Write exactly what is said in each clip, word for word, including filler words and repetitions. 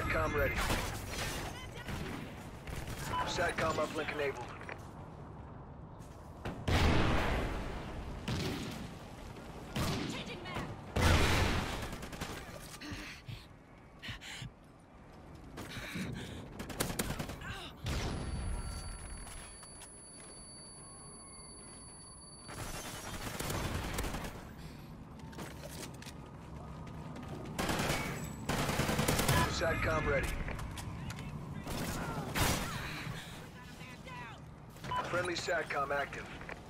SATCOM ready. SATCOM uplink enabled. SATCOM ready. Friendly SATCOM active.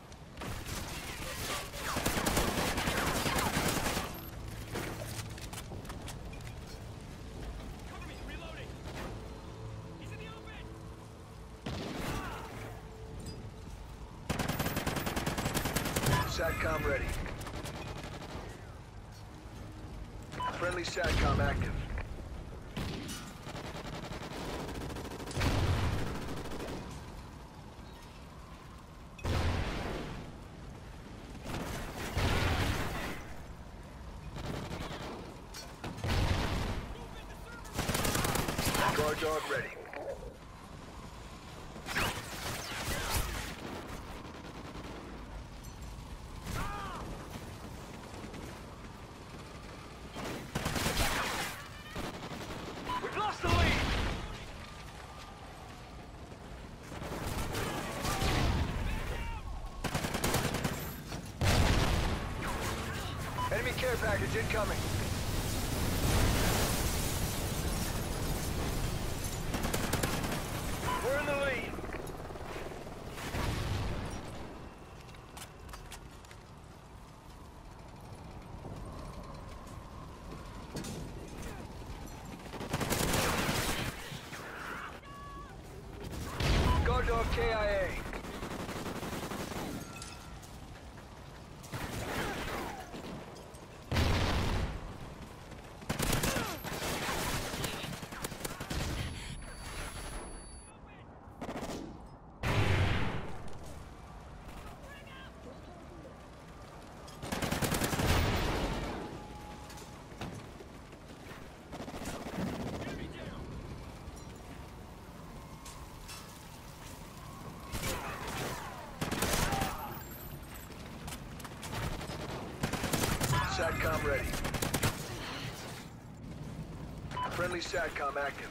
Cover me, reloading. He's in the open. SATCOM ready. Friendly SATCOM active. Guard dog ready. We've lost the lead. Enemy care package incoming. We're in the lead. Guard dog K I A. SATCOM ready. Friendly SATCOM active.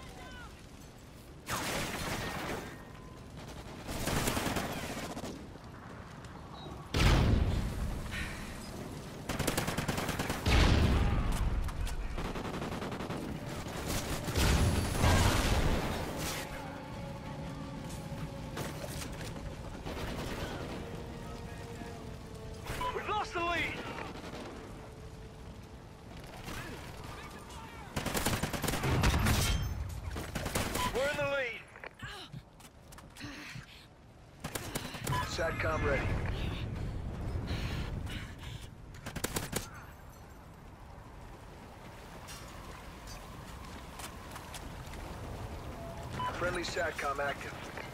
We've lost the lead. We're in the lead. SATCOM ready. Friendly SATCOM active.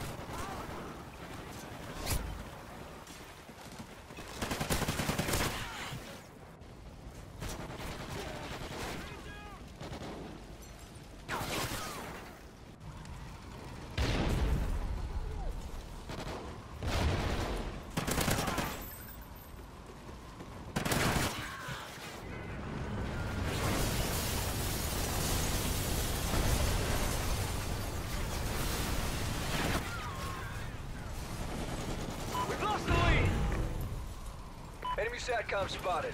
We've lost the lead. Enemy SATCOM spotted.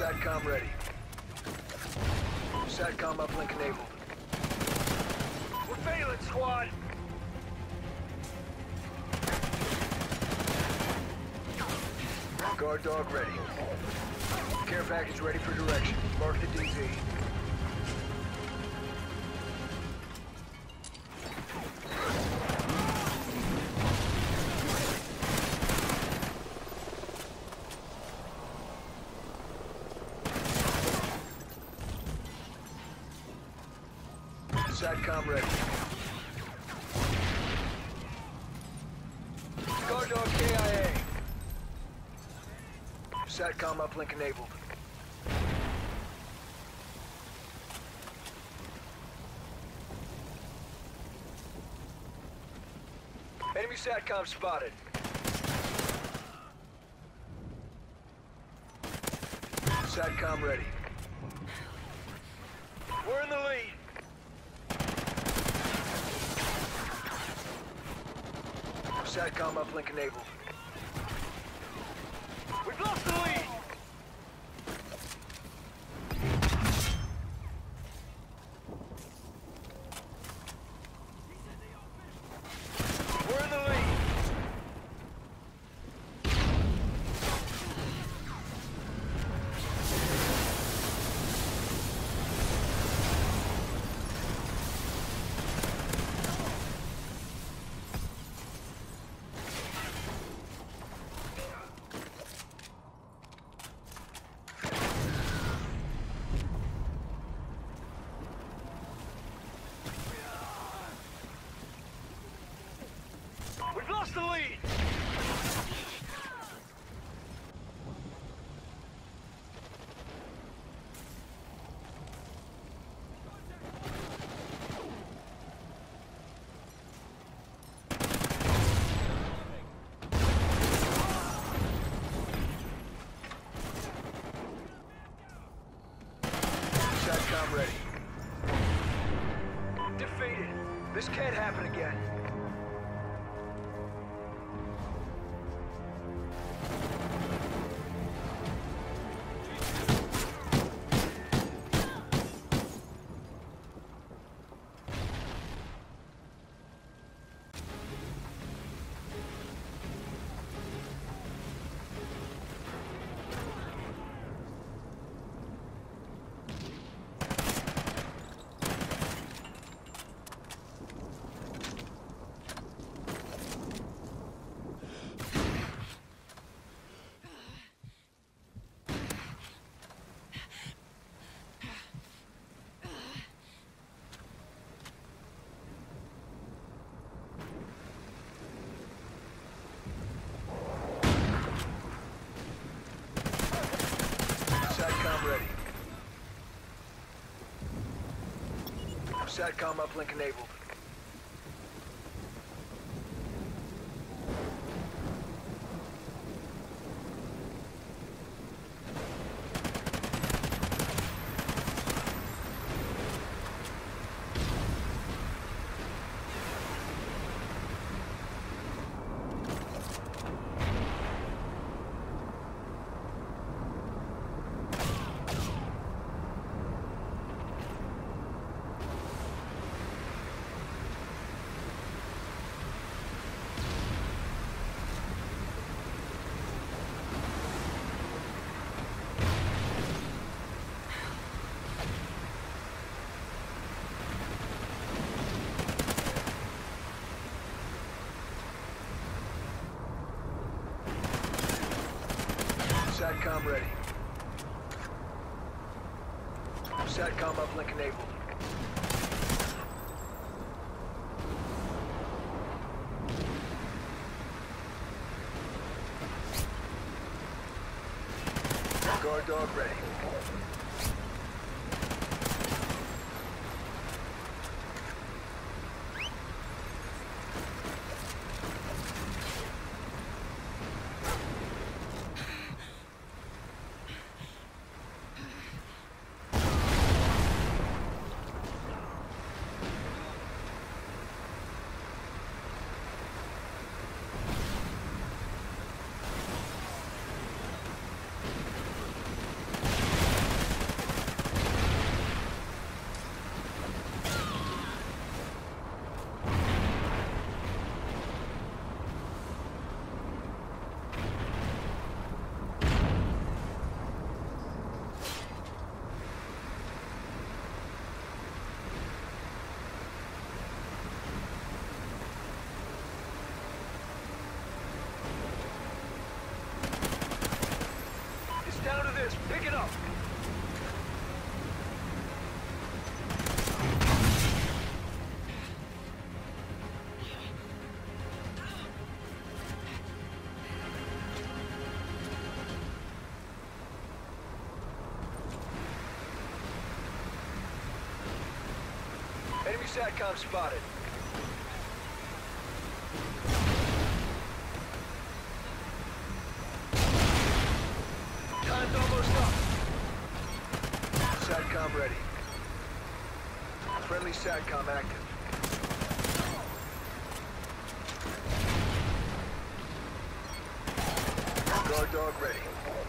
SATCOM ready. SATCOM uplink enabled. We're failing, squad! Guard dog ready. Care package ready for direction. Mark the D Z. SATCOM ready. Guard dog K I A. SATCOM uplink enabled. Enemy SATCOM spotted. SATCOM ready. We're in the lead. SATCOM uplink enabled. We've lost the lead! We're in the lead! We've lost the lead! SATCOM ready. Defeated. This can't happen again. SATCOM ready. SATCOM uplink enabled. SATCOM ready. SATCOM uplink enabled. Guard dog ready. Down to this. Pick it up. Enemy SATCOM spotted. Time's almost up. SATCOM ready. Friendly SATCOM active. Guard dog ready.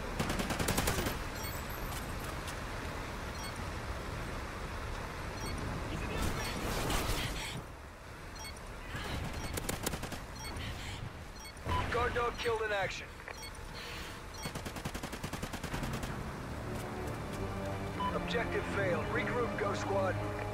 Guard dog killed in action. Objective failed. Regroup, Ghost Squad.